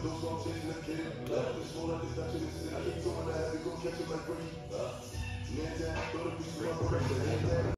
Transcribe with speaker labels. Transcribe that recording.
Speaker 1: those songs chasing the kid. Left the school, I just got to the city. I keep going to have to go catch it like free. Man, down, throw the piece of my